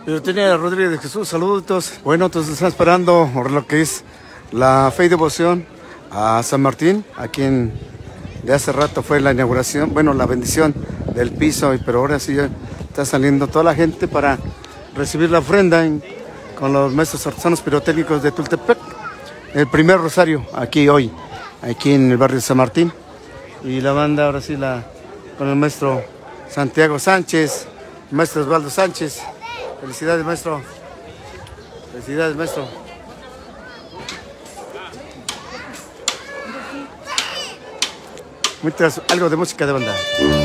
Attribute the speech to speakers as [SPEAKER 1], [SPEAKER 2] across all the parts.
[SPEAKER 1] Pirotecnia Rodríguez de Jesús, saludos. Bueno, entonces están esperando por lo que es la fe y devoción a San Martín, de hace rato fue la inauguración, bueno, la bendición del piso, pero ahora sí ya está saliendo toda la gente para recibir la ofrenda con los maestros artesanos pirotécnicos de Tultepec. El primer rosario aquí hoy, aquí en el barrio de San Martín. Y la banda ahora sí con el maestro Santiago Sánchez, el maestro Osvaldo Sánchez. Felicidades, maestro. Felicidades, maestro. Mientras, algo de música de banda.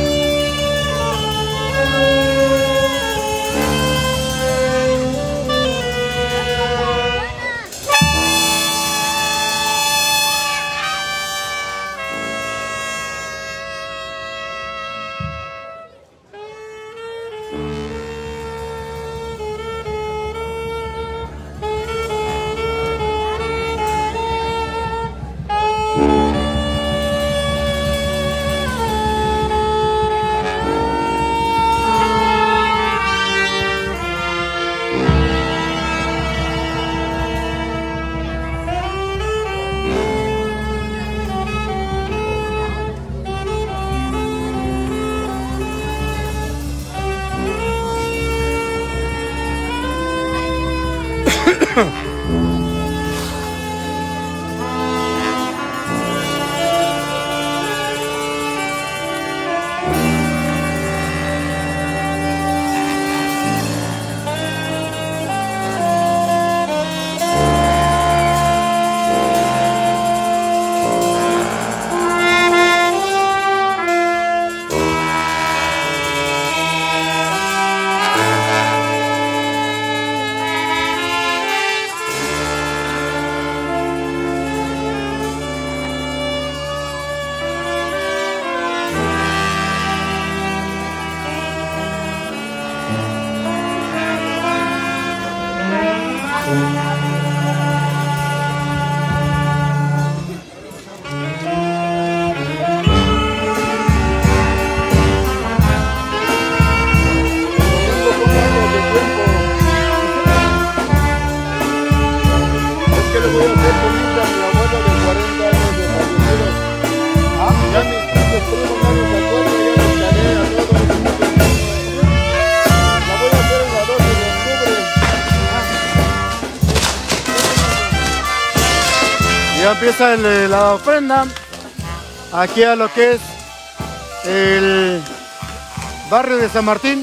[SPEAKER 1] Ya empieza la ofrenda aquí a lo que es el barrio de San Martín.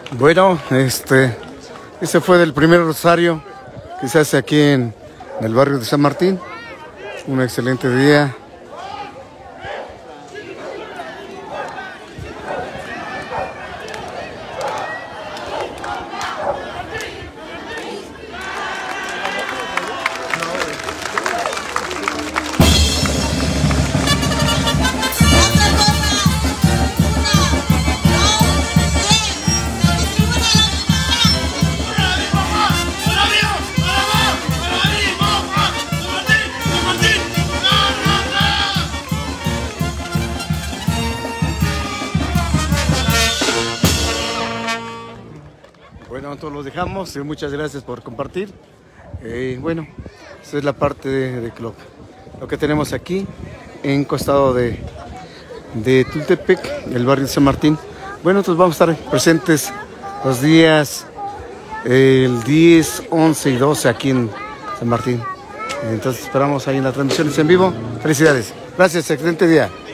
[SPEAKER 1] Bueno, ese fue del primer rosario que se hace aquí en el barrio de San Martín. Un excelente día. Bueno, todos los dejamos. Muchas gracias por compartir. Bueno, esa es la parte de lo que tenemos aquí en costado de Tultepec, el barrio de San Martín. Bueno, entonces vamos a estar presentes los días el 10, 11 y 12 aquí en San Martín. Entonces esperamos ahí en las transmisiones en vivo. Felicidades. Gracias, excelente día.